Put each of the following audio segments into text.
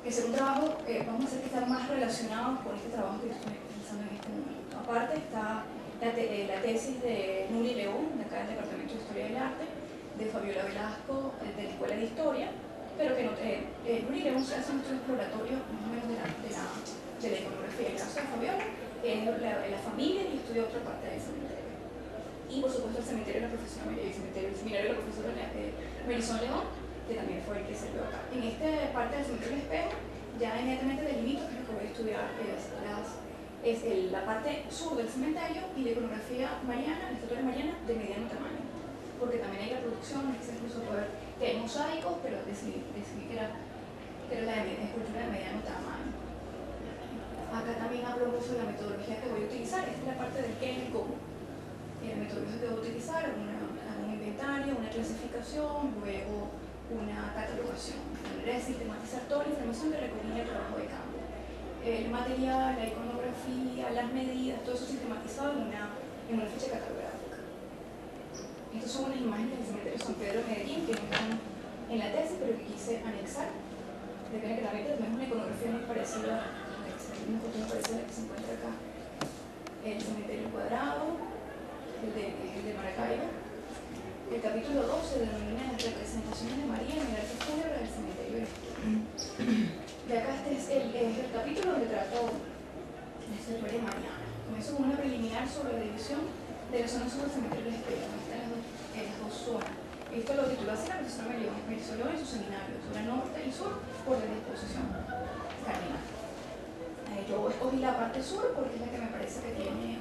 que será un trabajo, vamos a decir que está más relacionado con este trabajo que yo estoy realizando en este momento. Aparte está la tesis de Nuri León, de acá del Departamento de Historia del Arte, de Fabiola Velasco, de la Escuela de Historia, pero que no, Nuri León se hace un estudio exploratorio más o menos de la iconografía. El caso de Fabiola es la familia y estudia otra parte del cementerio. Y por supuesto el cementerio de la profesora, el seminario de la profesora Melison León, que también fue el que se vio acá. En esta parte del cementerio del Espejo, ya inmediatamente delimito que es lo que voy a estudiar es la parte sur del cementerio y la iconografía mariana, la estatua mariana de mediano tamaño. Porque también hay la producción, incluso poder que hay mosaicos, pero decidí que era la escultura de mediano tamaño. Acá también hablo mucho de la metodología que voy a utilizar. Esta es la parte del qué y el cómo. La metodología que voy a utilizar, un inventario, una clasificación, luego una catalogación. La manera de sistematizar toda la información que recogí en el trabajo de campo. El material, la iconografía, las medidas, todo eso sistematizado en una ficha catalográfica. Estas son unas imágenes del cementerio San Pedro de Medellín que no están en la tesis, pero que quise anexar. Depende que realmente tenemos una iconografía muy parecida, una foto muy parecida a la que se encuentra acá. El cementerio cuadrado, el de Maracaibo. El capítulo 2 se denomina las representaciones de María en el arte fúnebre del cementerio de Espejo. De acá este es el capítulo donde trato la historia mariana. Comienzo con una preliminar sobre la división de la zona sur del cementerio de Espejo. Están las dos zonas. Esto lo tituló así la profesora Melison León en su seminario, zona norte y sur, por la disposición cardinal. Yo escogí la parte sur porque es la que me parece que tiene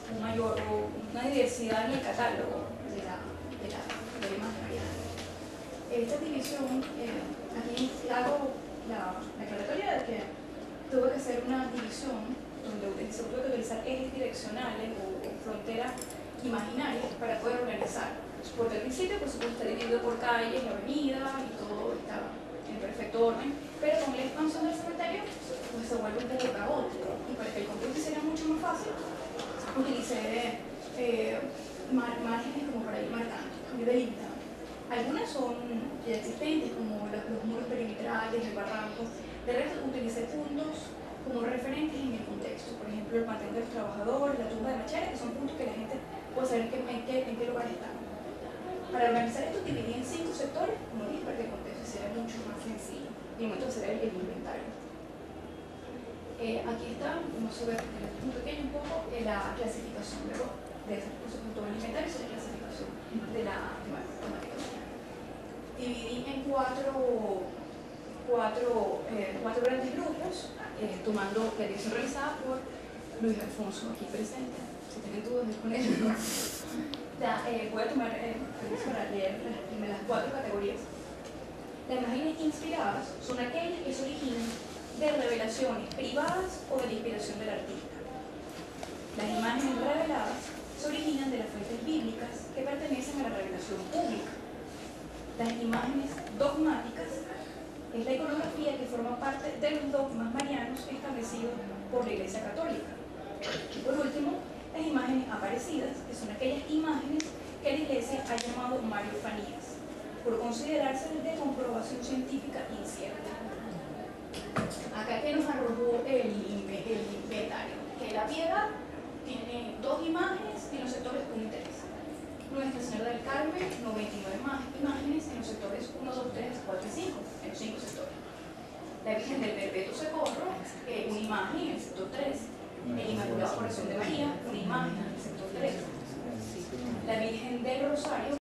una diversidad en el catálogo de la imagen mariana. Esta división, aquí hago la aclaratoria de que tuve que hacer una división donde se tuve que utilizar ejes direccionales o fronteras imaginarias para poder organizar. Porque al principio, por supuesto, está dividido por calles y avenidas y todo está en perfecto orden, pero con la expansión del cementerio pues se vuelve un poco caótico. Y para que el cómputo sea mucho más fácil, utilicé márgenes como para ir marcando, ir delimitando. Algunas son ya existentes, como los muros perimetrales, el barranco. De resto, utilicé puntos como referentes en el contexto. Por ejemplo, el Panteón de los Trabajadores, la tumba de Machera, que son puntos que la gente puede saber en qué lugar están. Para organizar esto, dividí en 5 sectores, como dije, para que el contexto sea mucho más sencillo. Y el momento de hacer el inventario. Aquí está, vamos a ver un pequeño un poco la clasificación. Luego de ese curso con todo el inventario, es la clasificación de la temática. Dividí en cuatro grandes grupos, tomando la dirección realizada por Luis Alfonso, aquí presente. Si tienen dudas, con él. Voy a tomar permiso para leer las 4 categorías. Las imágenes inspiradas son aquellas que se originan de revelaciones privadas o de la inspiración del artista. Las imágenes reveladas se originan de las fuentes bíblicas que pertenecen a la revelación pública. Las imágenes dogmáticas es la iconografía que forma parte de los dogmas marianos establecidos por la Iglesia Católica. Y por último, las imágenes aparecidas, que son aquellas imágenes que la Iglesia ha llamado mariofanías, por considerarse de comprobación científica incierta. Acá que nos arrojó el inventario, que la piedad tiene 2 imágenes en los sectores 1 y 3. Nuestra Señora del Carmen, 99 imágenes en los sectores 1, 2, 3, 4 y 5, en los 5 sectores. La Virgen del Perpetuo Socorro, una imagen en el sector 3. El Inmaculado Corazón de María, una imagen en el sector 3. La Virgen del Rosario,